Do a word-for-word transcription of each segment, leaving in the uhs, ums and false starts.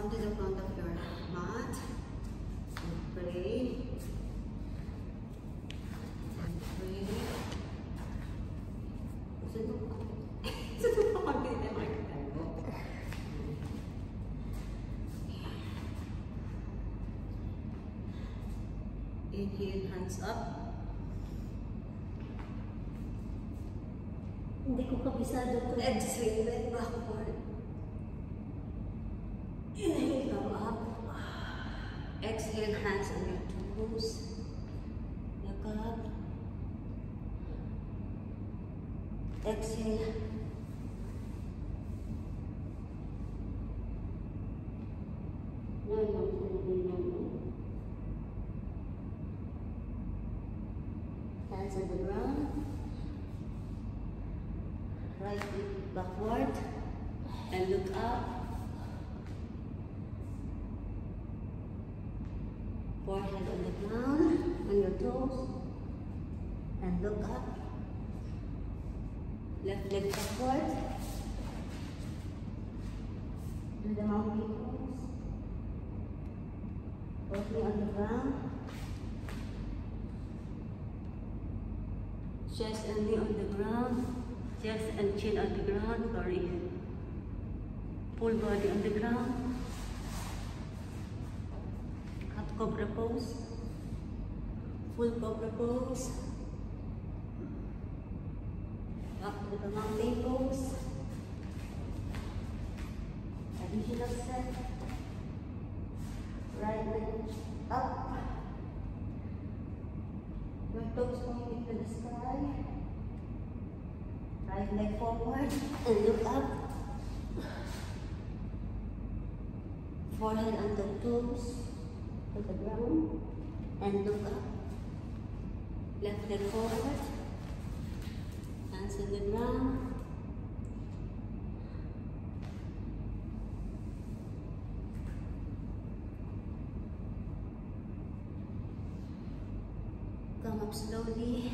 Come to the front of your mat and pray. And pray. Inhale, hands up. Hindi ko kabisado to. Exhale, bend backward. Inhale, come up. Exhale, hands on your toes. Look up. Exhale. No, no, no, no, no. Hands on the ground. Right foot backward and look up. Forehead on the ground, on your toes, and look up. Left leg backward. Do the mountain pose. Both knee on the ground. Chest and knee on the ground. Chest and chin on the ground, sorry. Full body on the ground. Half cobra pose. Full cobra pose. Back to the mountain pose. Additional set. Right leg up. Your toes pointing to the sky. Right leg forward and look up. Forehead on the toes to the ground and look up. Left leg forward. Hands on the ground. Come up slowly.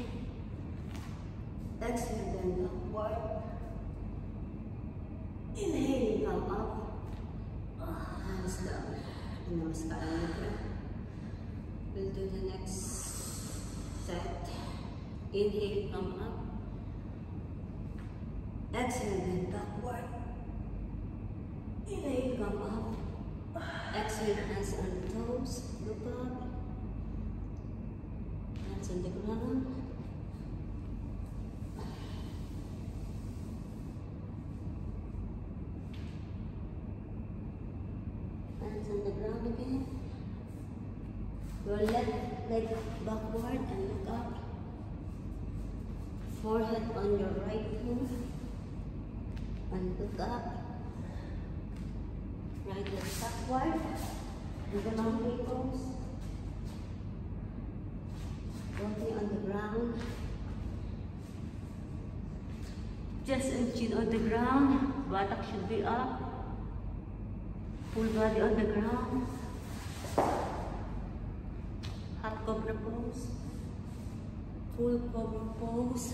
Exhale, bend upward. Inhale, come up. Hands down. Namaskar. We'll do the next set. Inhale, come up. Exhale, bend backward. Inhale, come up. Exhale, hands on the toes. Look up. Hands on the ground. Hands on the ground again. Your left leg backward and look up. Forehead on your right foot and look up. Right leg backward. Do the mountain pose. Body on the ground. Chest and chin on the ground. Buttock should be up. Full body on the ground. Half cobra pose. Full cobra pose.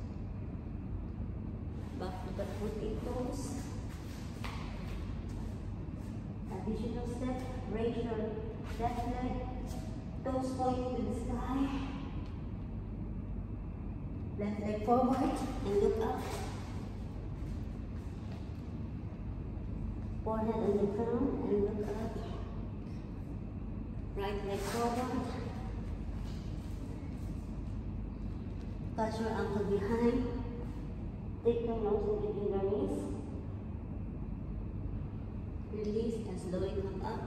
Back to the footing pose. Additional step. Raise your left leg. Toes pointing to the sky. Left leg forward and look up. Forehead on the ground and look up. Right leg forward. Touch your ankle behind. Take your nose between your knees. Release and slowly come up.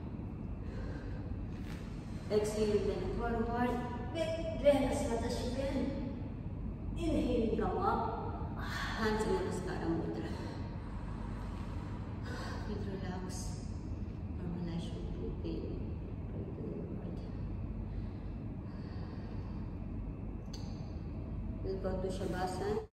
Exhale, bend forward. Bend as much as you can. Inhale, come up. Hands in Namaskara Mudra. Please relax. Normalize your breathing. Pray to the Lord. We'll go to Shavasana.